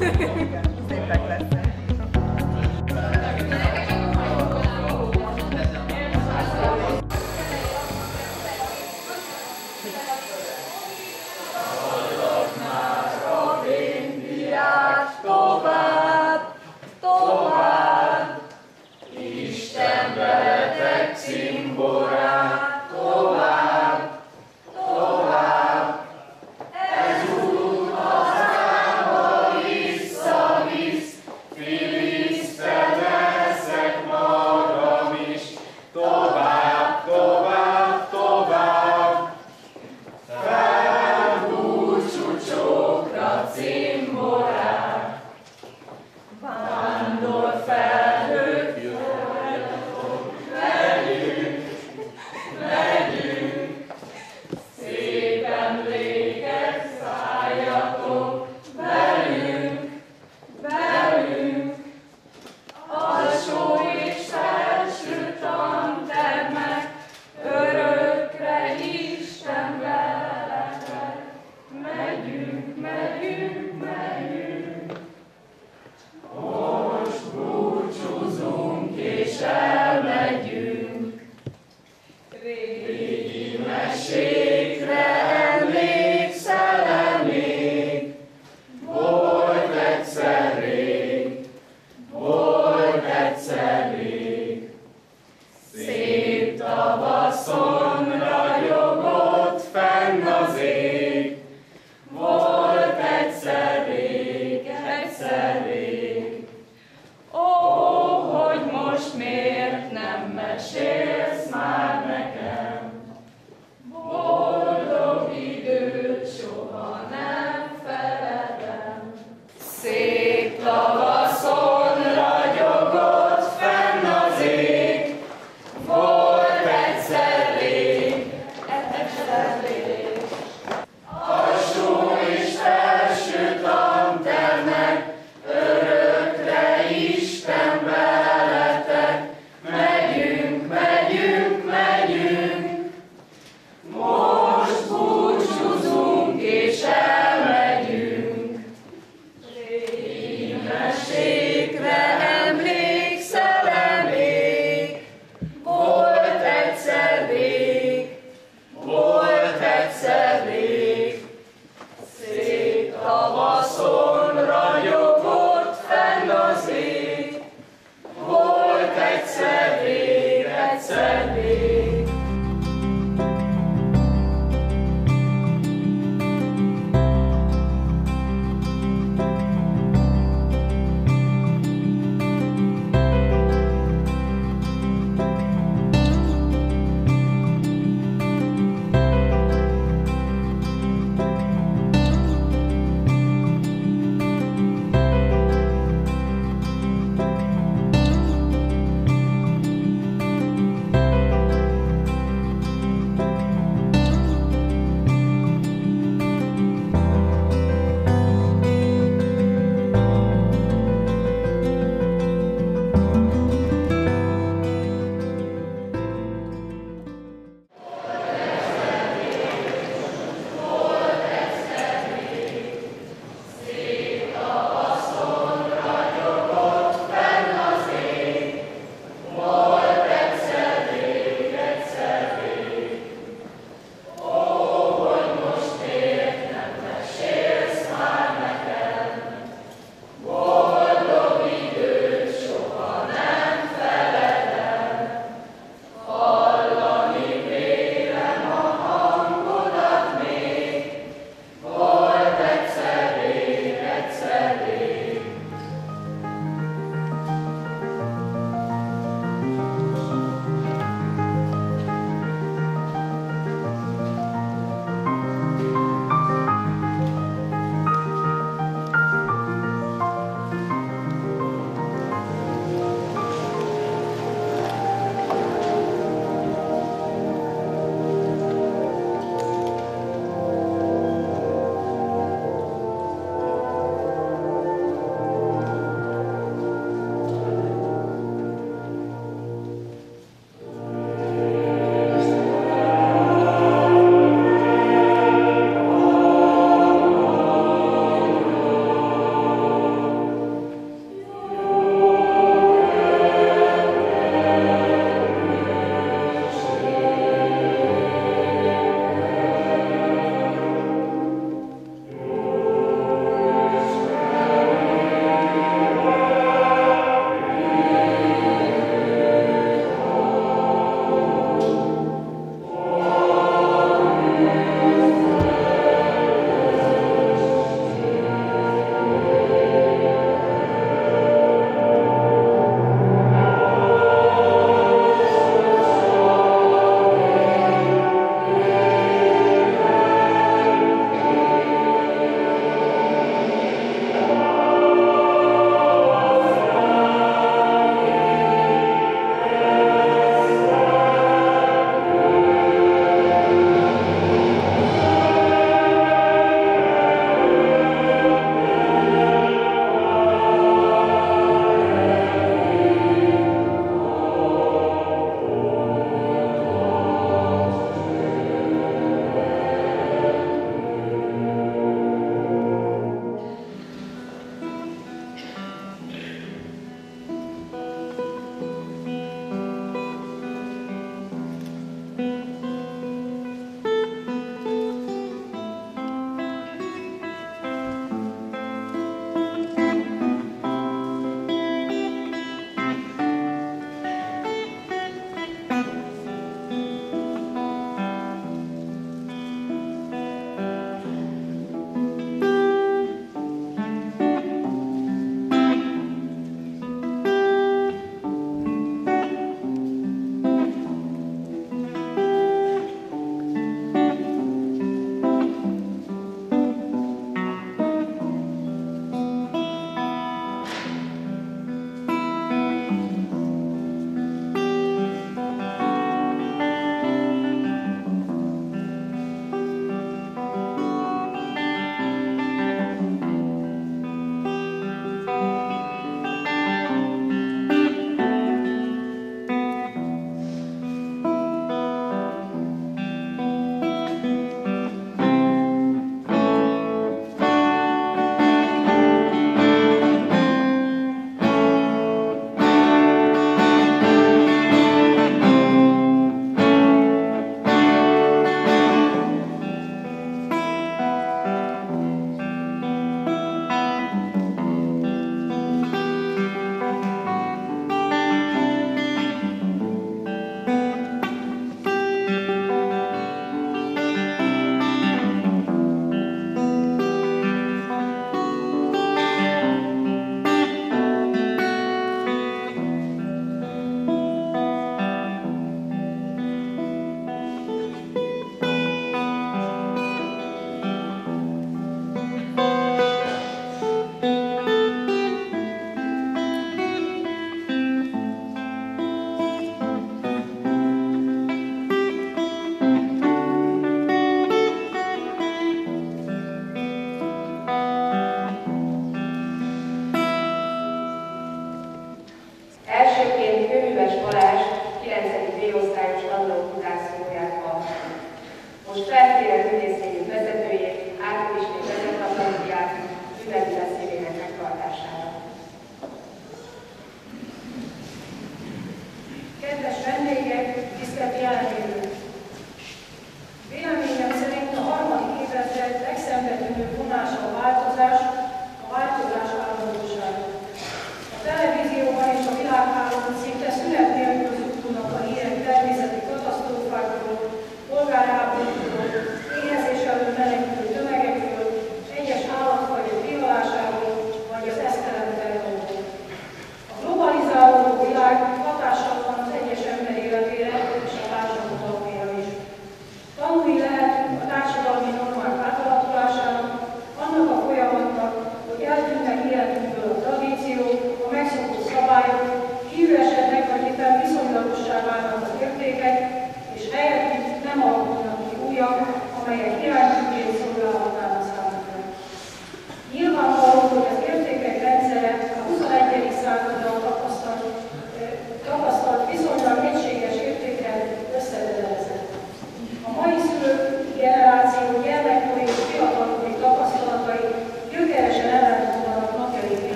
Szépek lesznek. Tovább, ez út hazába vissza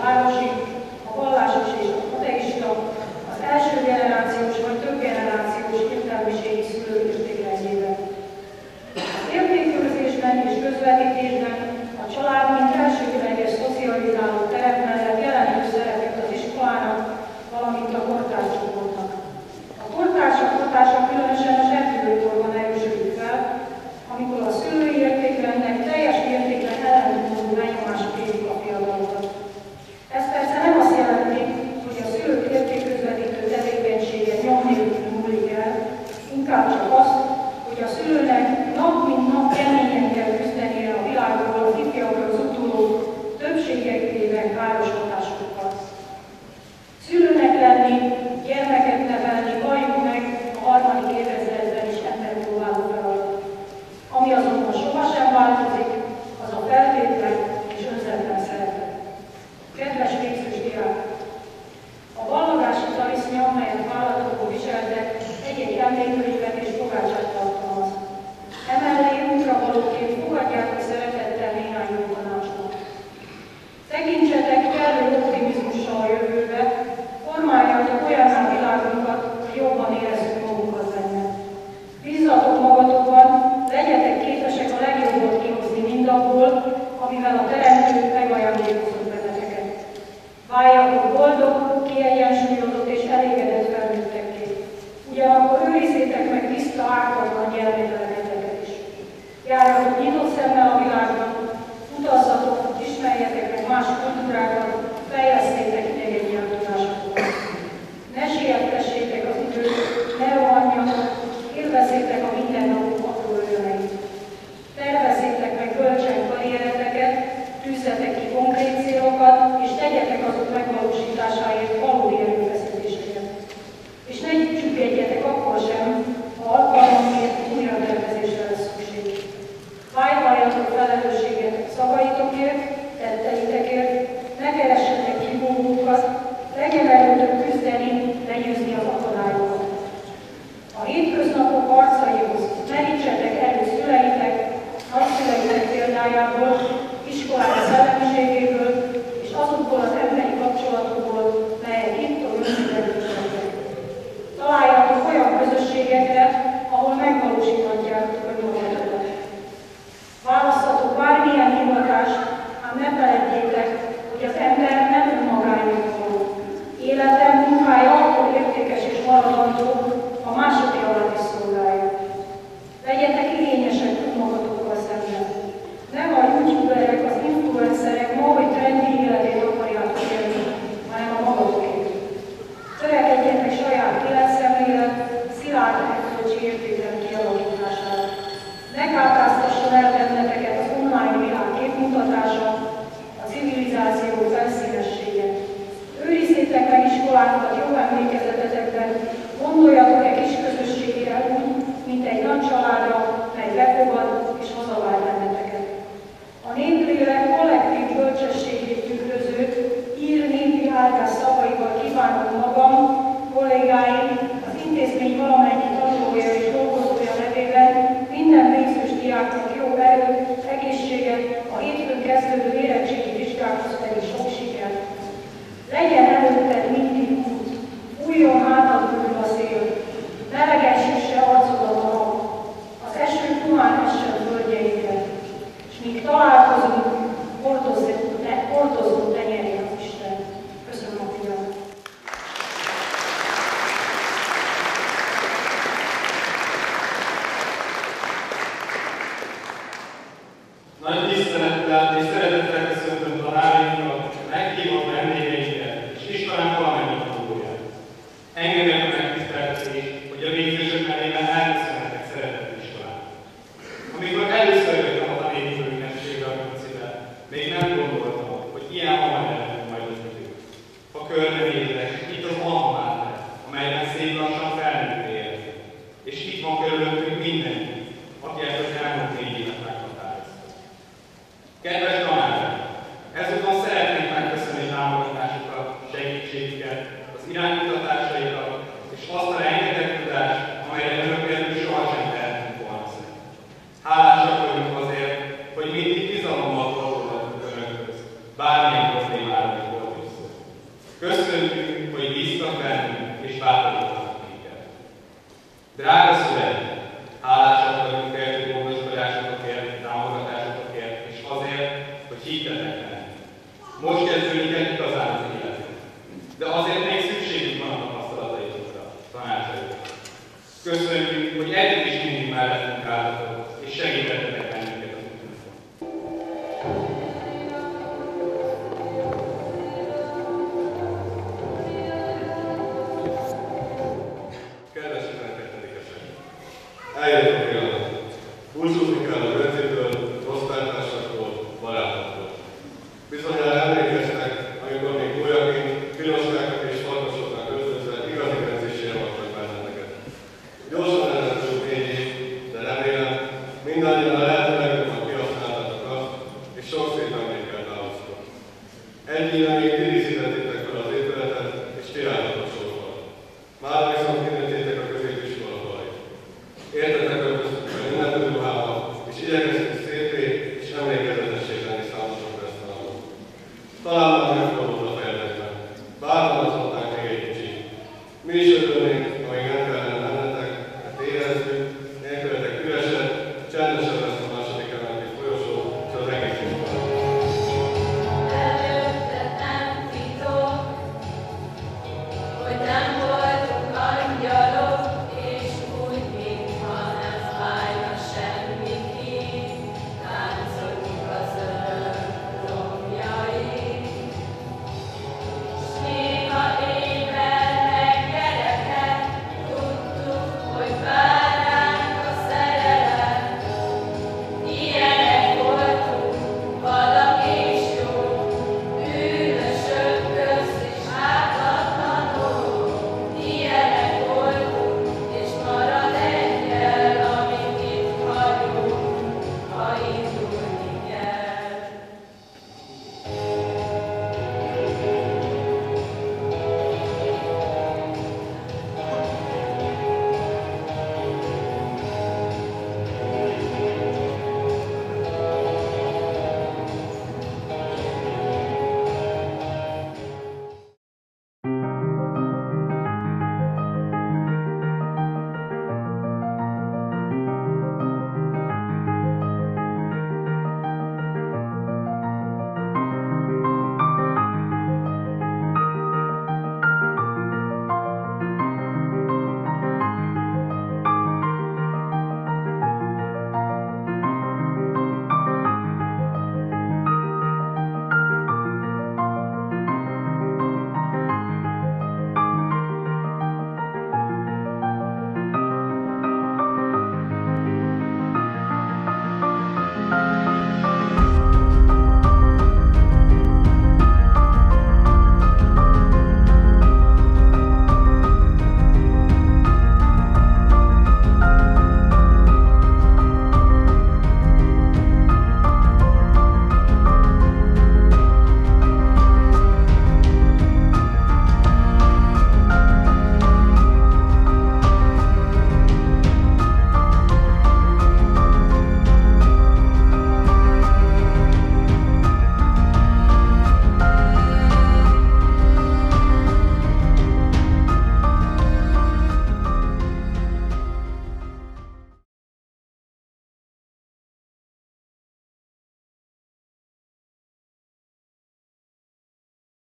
városi, a vallásos és a ateista, az első generációs vagy több generációs értelmiségi szülő értékrendjében. Az értékőrzésben és közvetítésben a család, mint elsődleges szocializáló terep mellett jelentős szerepet az iskolának, valamint a kortárcsoportnak. A kortársak hatása különösen a zsebkőkorban erősödik fel, amikor a szülői értékrendnek teljes mértékben ellentmondó benyomások érik a fiatalokat. Ez persze nem azt jelenti, hogy a szülők értékközvetítő tevékenysége nyom nélkül múlik el, inkább csak azt, hogy a szülőnek nap mint nap keményen kell küzdenie a világból az ifjakra zutuló, többségekében káros hatásokkal. Szülőnek lenni, gyermeket nevelni, valljuk meg a harmadik évezredben is emberpróbáló feladat. Ami azonban sohasem változik, az a feltétlen és önzetlen szeretet. Kedves végzős diák! A ballagási talisznya, amelyet vállatokból viseltek, egy-egy emlékkönyvet és fogácsát tartalmaz. Emellé útravalóként fogadjátok szeretettel néhány jó tanácsot. Tekintsetek kellő optimizmussal a jövőbe, formáljatok olyan a világunkat, hogy jobban érezzük magunkat benne. Bízzatok magatokban, legyetek képesek a legjobbat kihozni mindabból, amivel a Teremtő megajándékozott benneteket. Váljatok boldog, kiegyensúlyozott és elégedett felnőttekké. Ugyanakkor őrizzétek meg tiszta, ártatlan gyermekelegeteket is. Járjatok nyitott szemmel a világban, utazzatok, ismerjetek meg más kultúrákat, fejlesztétek idegen nyelvtudásokat. Ne siettessétek az időt, ne rohanjatok, élvezzétek a mindennapok apró örömeit. Tervezzétek meg bölcsen karriereteket, tűzzetek ki konkrét célokat, és tegyetek azok megvalósításáért valódi erőfeszítéseket. És ne csüggedjetek akkor sem, ha alkalmanként újra tervezésre lesz szükség. Vállaljatok felelősséget szavaitokért, tetteitekért, ne keressetek hibókat, legyen erőtök küzdeni, legyőzni az akadályokat. A hétköznapok arcaihoz merítsetek elő szüleitek, nagyszüleitek példájából, iskolák szellemiségéből, és azokból az emberi kapcsolatokból, melyek itt a jövőben nincsenek. Találjatok olyan közösségekre, ahol megvalósíthatjátok önmagatokat. Választatok bármilyen hivatást, ám ne feledjétek, hogy az ember nem önmagáért való. Élete, munkája akkor értékes és maradandó, a második alatt is szolgálja. Legyetek igényesek önmagatokkal szemben. Nem a youtuberek, az influencerek ma, hogy trendi életét akarjátok élni, hanem a magatokét. Törekedjetek saját életszemlélet, szilárd erkölcsi értékrend kialakítására. Ne kápráztasson el benneteket az online világ képmutatása, a civilizáció felszínessége. Őrizzétek meg iskolánkat jó emlékezetetekben, gondoljatok-e kis közösségére úgy, mint egy nagy családra, mely befogad és hazavár benneteket. A néplélek kollektív bölcsességét tükröző, ír népi áldás szavaival kívánom magam, kollégáim, az intézmény valamennyi tanulója és dolgozója nevében minden végzős diáknak jó erőt, egészséget, a hétfőn kezdődő érettségi vizsgákhoz pedig sok sikert. Legyen előtted mindig út, újjon hátadból a szél, melegen süsse arcodat a nap, az eső humán essen földjeidre, és míg találkozunk, hordozzunk tenyerjen az Isten. Köszönöm a figyelmet. Nagy tisztelettel és szeretettel köszöntöm tanárainkat, meghívott vendégeinket és iskolánk valamennyi tanulóját. Engedjen a megtiszteltetés, hogy a végzősök nevében elköszönhetek szeretett iskolát. Amikor először jöttem a tanítőünnepségre a Kuncibe, még nem gondoltam, hogy ilyen hamar elmúlt majd az idő. Ha körbe nézek, itt az almamárter, amelyben szép lassan felnőtt élet. És itt van körülöttünk mindenki, aki ezt az elmúlt 4 évet meghatározta. Kedves tanárok! Ezúton szeretnénk megköszönni támogatásukat, segítségüket, az iránymutatásaikat és azt a rengeteg tudást, amelyre önök nélkül sohasem tehetünk volna szert. Hálásak vagyunk azért, hogy mindig bizalommal fordulhatunk önökhöz, bármilyen problémára is volt is. Most kezdődik egy igazán az életünk. De azért még szükségünk van a tapasztalatainkra, tanácsaikra. Köszönjük, hogy eddig is mindig mellettünk álltatok, és segítettetek bennünket az útunkon. Kedves 12-esek! Eljött a pillanat. Búcsúzni kell a vezetőtől, osztálytársaktól, barátoktól. Bizonyára emlékeztek, amikor még gólyaként, piroskákat és farkasoknak öltözve igazi edzésére adtak benneteket. Gyorsan elrepült 4 év, de remélem, mindannyian a lehető legjobban kihasználtatok azt, és sok szép emlékkel távoztok. Egy éve még ti díszítettétek fel az épületet, és ti álltatok sorban. Már viszont kinőttétek a középiskola falait. Értetek öltöztünk a ünnepő ruhába, és igyekeztünk szépé és emlékezetessé lenni számosok resztálók. Talán már megfordul